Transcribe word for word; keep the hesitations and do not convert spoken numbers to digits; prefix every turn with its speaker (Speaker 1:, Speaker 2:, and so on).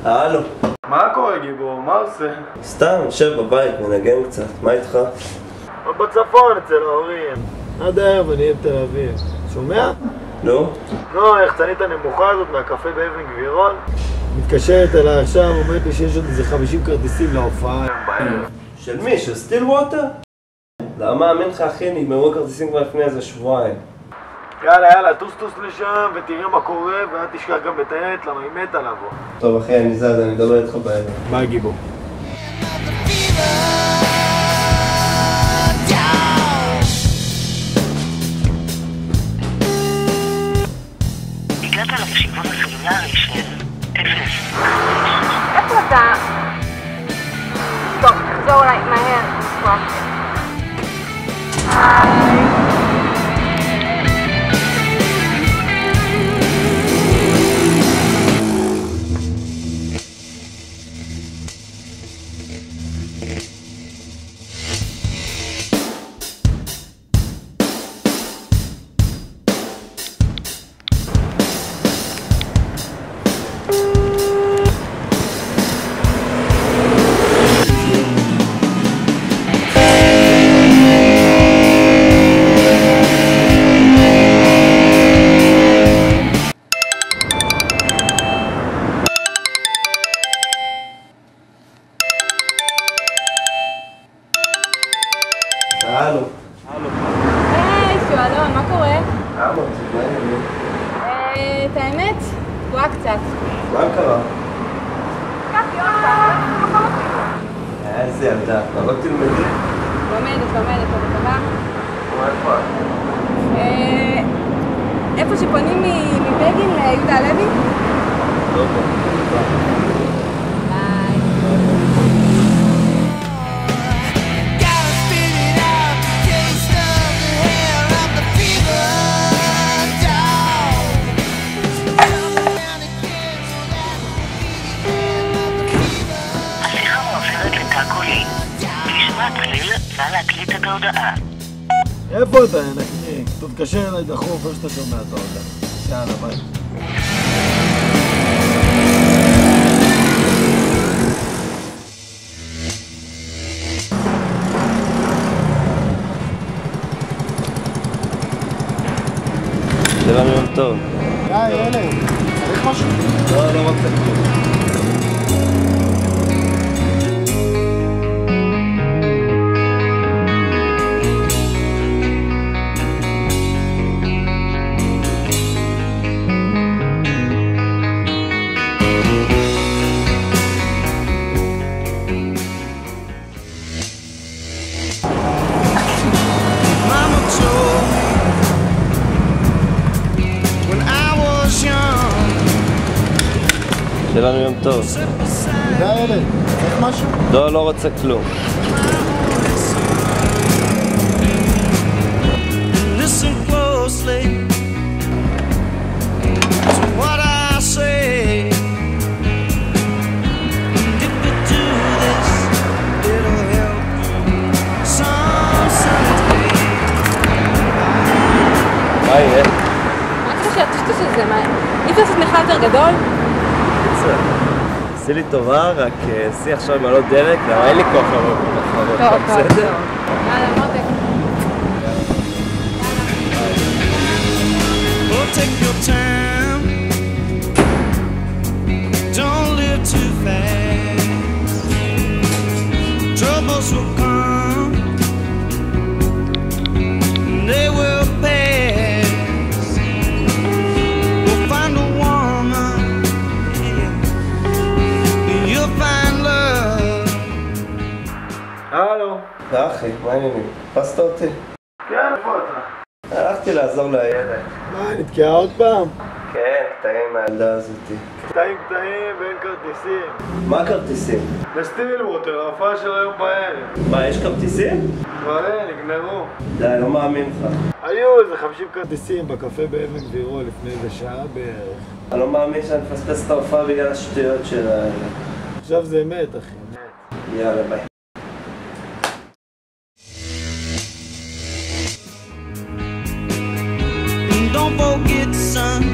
Speaker 1: הלו.
Speaker 2: מה קורה גיבור? מה עושה?
Speaker 1: סתם, יושב בבית, מנגן קצת. מה איתך?
Speaker 2: עוד בצפון אצל ההורים. עד הערב אני אהיה בתל אביב. שומע?
Speaker 1: נו?
Speaker 2: נו, היחצנית הנמוכה הזאת מהקפה באבן גבירול מתקשרת אליי עכשיו, אומרת לי שיש עוד איזה חמישים כרטיסים להופעה היום בערב.
Speaker 1: של מי? של סטיל ווטר? לא מאמין לך אחי, נגמרו כרטיסים כבר לפני איזה שבועיים.
Speaker 2: יאללה יאללה, טוס טוס לשם ותראה מה קורה ואל תשכח גם לטיילת למה היא מתה לבוא.
Speaker 1: טוב אחי, אני זז, אני מדבר איתך בערב.
Speaker 2: ביי גיבור.
Speaker 3: הגעת למשימות הסלולרי של אפס.
Speaker 4: איפה אתה? טוב, תחזור אליי מהר.
Speaker 1: הלו.
Speaker 4: היי, שואלון, מה קורה?
Speaker 1: למה? מה העניינים?
Speaker 4: אה, את האמת? תקועה קצת.
Speaker 1: מה קרה?
Speaker 4: קפתי עוד פעם.
Speaker 1: איזה ילדה, לא תלמדי?
Speaker 4: לומדת, לומדת, עוד מקווה.
Speaker 1: מה איפה?
Speaker 4: אה, איפה שפונים מבגין ליהודה הלוי?
Speaker 1: לא פה.
Speaker 4: ביי.
Speaker 3: השיחה מועברת לתא קולי. תשמע צליל ולהקליט את ההודעה.
Speaker 2: איפה אתה, נקניק? טוב, תקשר אליי דחוף, או שאתה שומע את ההודעה. יאללה, ביי.
Speaker 1: זה לנו יום טוב.
Speaker 2: היי, ילד, צריך משהו?
Speaker 1: לא, לא רוצה כלום. זה לנו יום טוב.
Speaker 2: תודה ילד, צריך משהו?
Speaker 1: לא, לא רוצה כלום.
Speaker 5: Listen closely to what I say. If we do this, it'll help some someday.
Speaker 1: מה יהיה?
Speaker 4: מה אתה חושב? תשתו של זה, מה? אי אפשר לעשות מחל יותר גדול?
Speaker 1: עשי לי טובה, רק עשי עכשיו מעלות דלק, למה אין לי כוח לבוא במחרות.
Speaker 4: טוב, טוב,
Speaker 1: בסדר?
Speaker 4: יאללה, מותק.
Speaker 5: Oh, take your time. Don't live too fast. Troubles will come. They will pass. We'll find a woman. You'll find love.
Speaker 2: הלו.
Speaker 1: אחי, מה העניינים? תפסת אותי?
Speaker 2: כן, איפה אתה?
Speaker 1: הלכתי לעזור לילד.
Speaker 2: מה, נתקעה עוד פעם?
Speaker 1: כן, קטעים מהילדה הזאתי.
Speaker 2: קטעים קטעים ואין כרטיסים.
Speaker 1: מה כרטיסים?
Speaker 2: לסטיל ווטר, ההופעה של היום בערב.
Speaker 1: מה, יש כרטיסים?
Speaker 2: כבר אין, נגמרו.
Speaker 1: די, לא מאמין לך.
Speaker 2: היו איזה חמישים כרטיסים בקפה באבן גבירול לפני איזה שעה בערך.
Speaker 1: אני לא מאמין שאני מפספס את ההופעה בגלל השטויות של האלה.
Speaker 2: עכשיו זה מת, אחי, מת.
Speaker 1: יאללה, ביי.
Speaker 5: Don't forget, son.